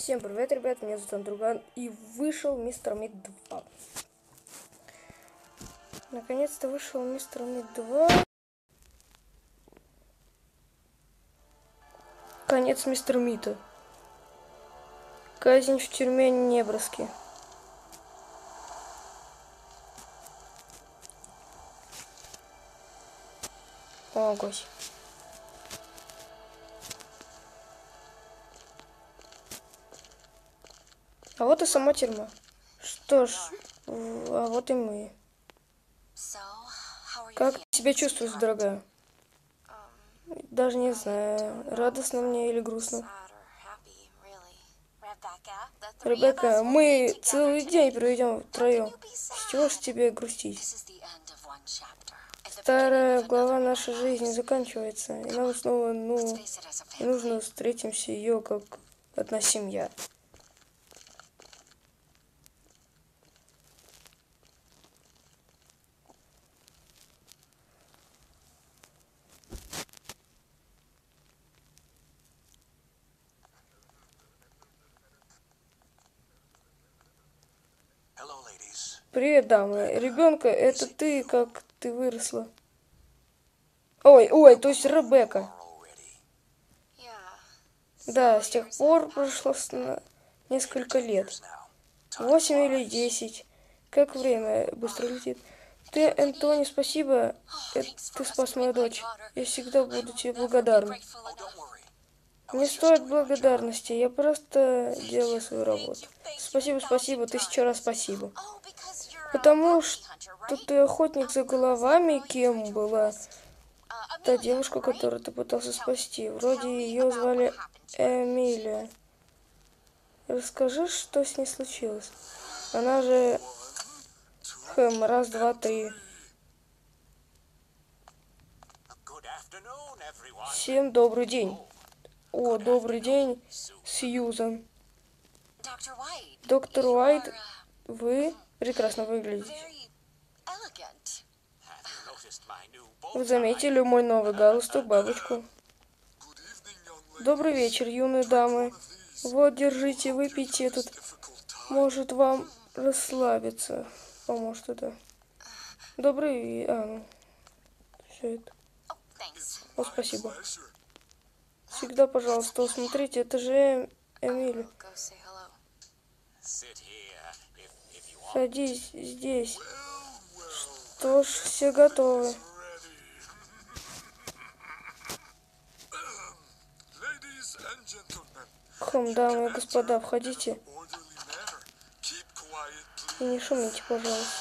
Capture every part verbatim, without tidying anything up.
Всем привет, ребят, меня зовут Андруган, и вышел Мистер Мид два. Наконец-то вышел Мистер Мид два. Конец Мистер Мита. Казнь в тюрьме Небраски. О, гось. А вот и сама тюрьма. Что ж, а вот и мы. Как ты себя чувствуешь, дорогая? Даже не знаю, радостно мне или грустно. Ребекка, мы целый день проведем втроем. С чего ж тебе грустить? Старая глава нашей жизни заканчивается, и нам снова, ну, нужно встретимся ее как одна семья. Привет, дамы. Ребенка, это ты, как ты выросла. Ой, ой, то есть Ребекка. Да, с тех пор прошло несколько лет. Восемь или десять. Как время быстро летит. Ты, Энтони, спасибо. Это ты спас мою дочь. Я всегда буду тебе благодарна. Не стоит благодарности, я просто делаю свою работу. Спасибо, спасибо, тысячу раз спасибо. Потому что ты охотник за головами, кем была та девушка, которую ты пытался спасти. Вроде ее звали Эмилия. Расскажи, что с ней случилось. Она же... Хм, раз, два, три. Всем добрый день. О, добрый день, Сьюзан. Доктор Уайт, вы прекрасно выглядите. Вы заметили мой новый галстук, бабочку? Добрый вечер, юные дамы. Вот, держите, выпейте этот. Может вам расслабиться. Поможет это. Добрый... А, ну, все это. О, спасибо. Всегда, пожалуйста, смотрите, это же Эмили. Садись здесь. Что ж, все готовы. Хм, дамы и господа, входите. И не шумите, пожалуйста.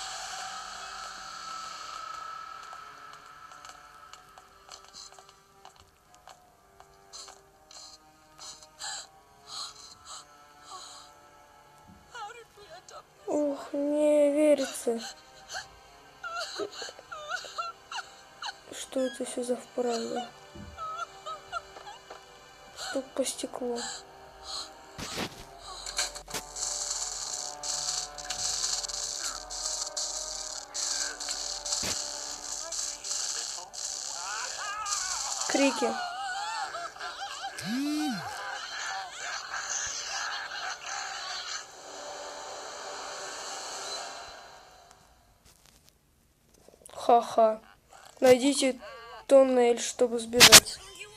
Ух, не верится. Что это все за вправду? Стук по стеклу. Крики. Ха-ха. Найдите тоннель, чтобы сбежать.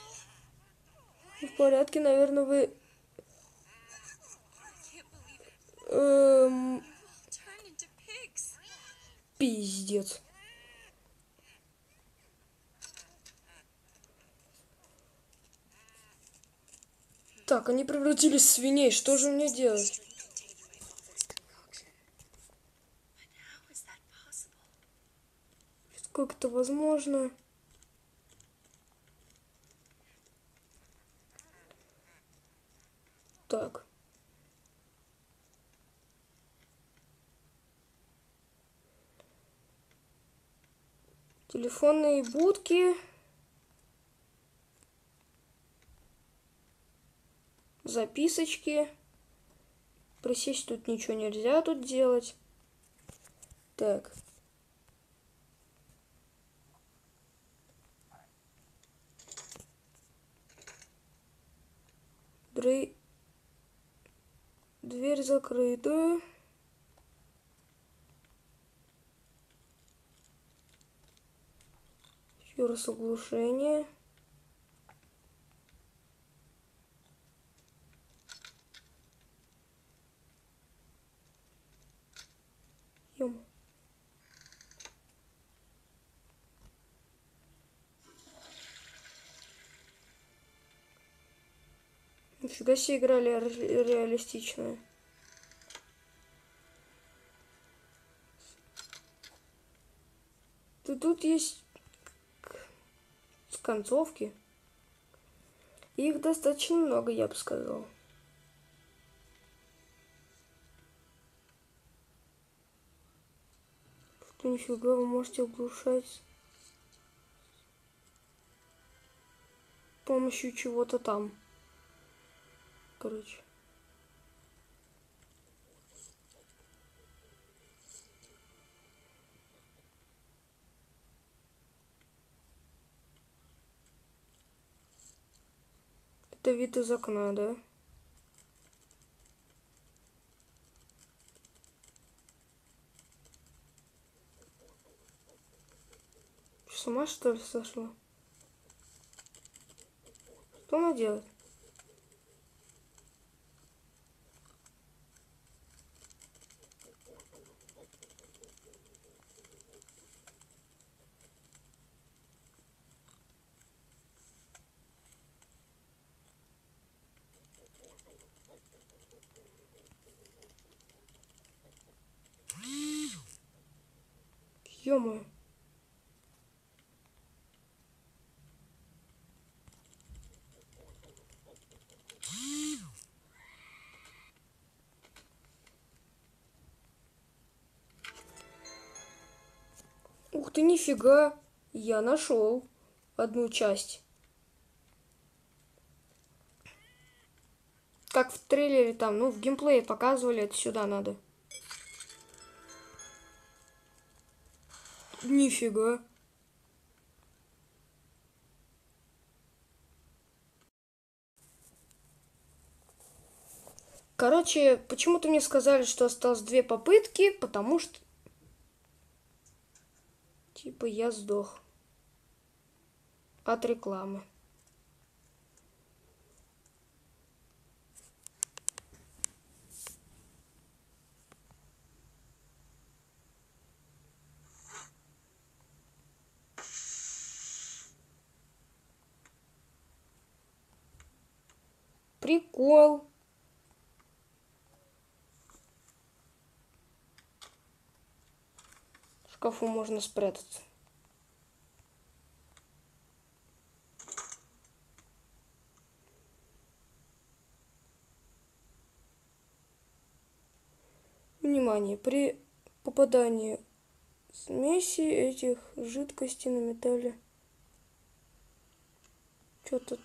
В порядке, наверное, вы... Эм... Пиздец. Так, они превратились в свиней. Что же мне делать? Как это возможно? Так. Телефонные будки. Записочки. Присесть тут ничего нельзя тут делать. Так. Дрей... Дверь закрыта. Еще раз оглушение. Ем. Нифига себе, играли ре реалистичную. Да тут есть концовки. Их достаточно много, я бы сказал. Что нифига, вы можете оглушать с помощью чего-то там. Короче. Это вид из окна, да? С ума, что ли, сошла? Что она делает? Ё-моё. Ух ты, нифига. Я нашел одну часть. Как в трейлере там, ну, в геймплее показывали, это сюда надо. Нифига. Короче, почему-то мне сказали, что осталось две попытки, потому что... Типа я сдох. От рекламы. Прикол. В шкафу можно спрятаться. Внимание! При попадании смеси этих жидкостей на металле что-то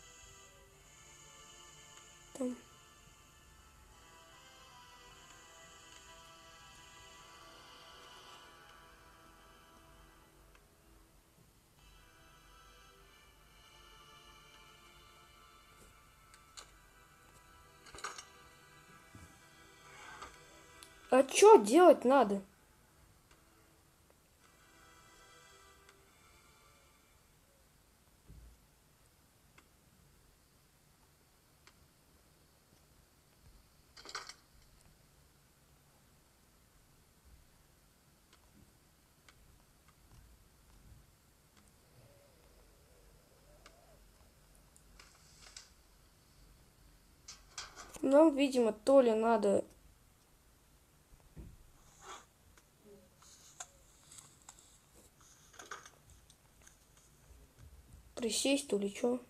там. А что делать надо? Нам, видимо, то ли надо присесть, то ли что.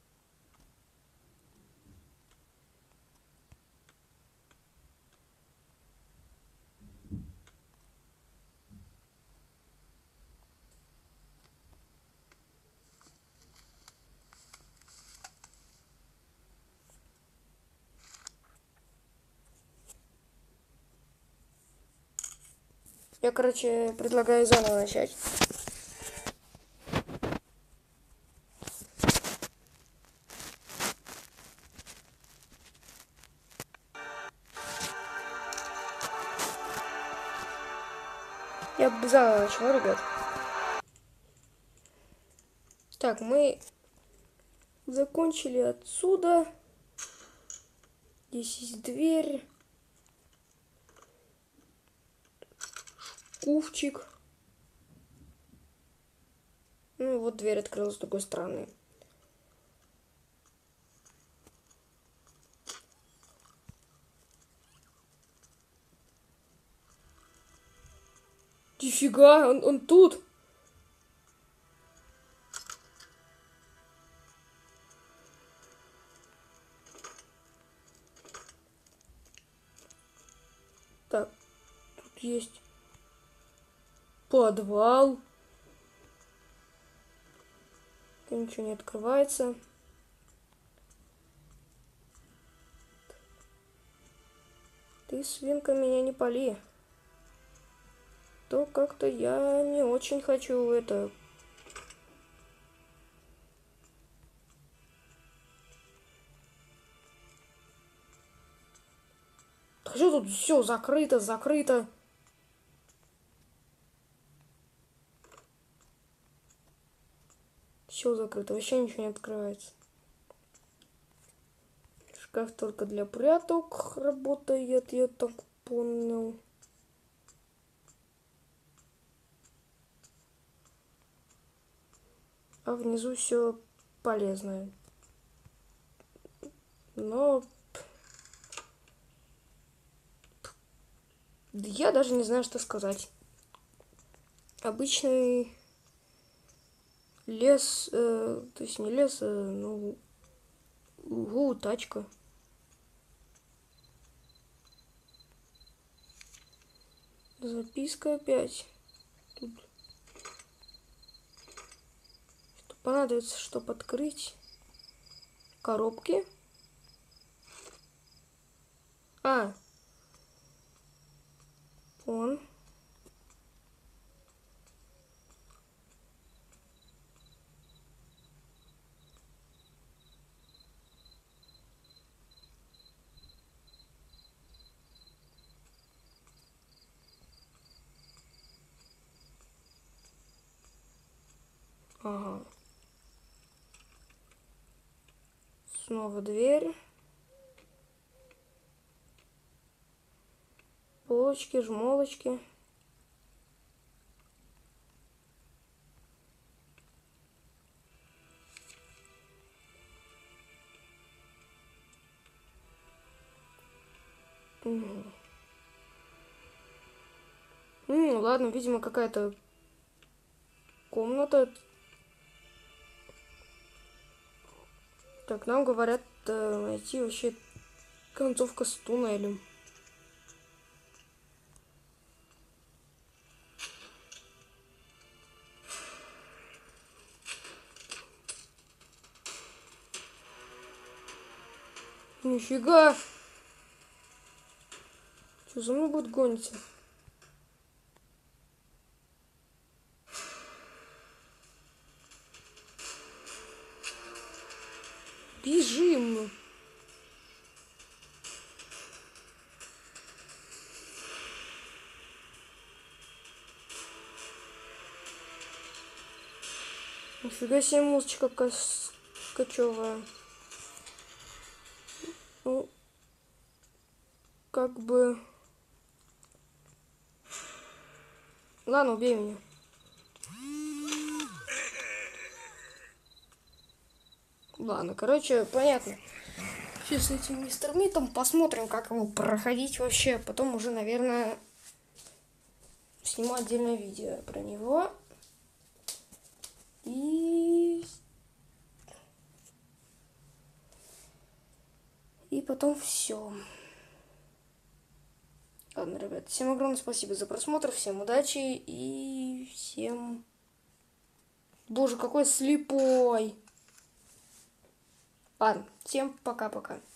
Я, короче, предлагаю заново начать. Я бы заново начала, ребят. Так, мы закончили отсюда. Здесь есть дверь. Шкафчик. Ну, вот дверь открылась с другой стороны. Нифига, он, он тут. Так, тут есть подвал. Ничего не открывается. Ты, свинка, меня не пали. То как-то я не очень хочу это... Хочу, тут все закрыто, закрыто. Все закрыто, вообще ничего не открывается. Шкаф только для пряток работает, я так понял. А внизу все полезное. Но я даже не знаю, что сказать. Обычный лес, э, то есть не лес, а, ну, угу, тачка. Записка опять. Тут что понадобится, чтобы открыть коробки. А, он. Ага. Снова дверь. Полочки, жмолочки. Угу. Ну, ладно, видимо, какая-то комната. Так, нам говорят э, найти вообще концовка с туннелем. Нифига! Что за мной будет гониться? Бежим! Нифига себе музычка качевая. Ну, как бы... Ладно, убей меня. Ладно, короче, понятно. Сейчас с этим мистером Митом посмотрим, как его проходить вообще. Потом уже, наверное, сниму отдельное видео про него. И... И потом все. Ладно, ребят, всем огромное спасибо за просмотр, всем удачи и всем... Боже, какой слепой! Ладно, всем пока-пока.